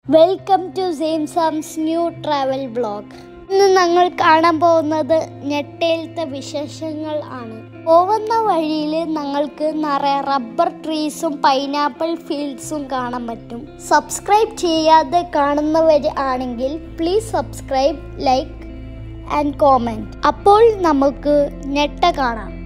Welcome to സെയിംസാംസ് new travel vlog. ഇന്ന് ഞങ്ങൾ കാണാൻ പോകുന്നത് നെട്ടയിലത്തെ വിശേഷങ്ങൾ ആണ്. പോകുന്ന വഴിയിൽ ഞങ്ങൾക്ക് നിറയെ റബ്ബർ ട്രീസും പൈനാപ്പിൾ ഫീൽഡ്സും കാണാൻ പറ്റും. സബ്സ്ക്രൈബ് ചെയ്യാതെ കാണുന്നവർ ആണെങ്കിൽ please subscribe, like and comment. അപ്പോൾ നമുക്ക് നെട്ട കാണാം.